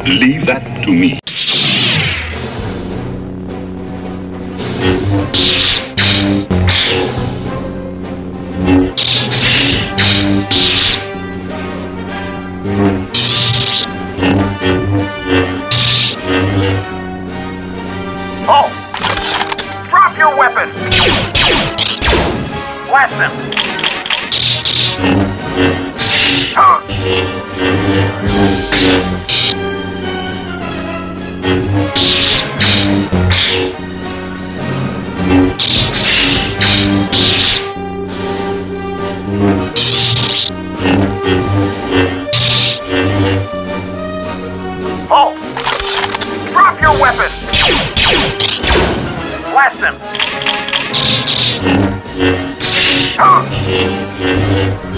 Leave that to me. Oh! Drop your weapon! Blast them! Oh! Drop your weapon! Blast them!